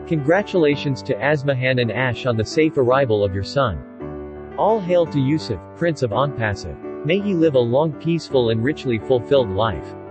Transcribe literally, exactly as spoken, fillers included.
Congratulations to Asmahan and Ash on the safe arrival of your son. All hail to Yusuf, Prince of Onpassive. May he live a long, peaceful and richly fulfilled life.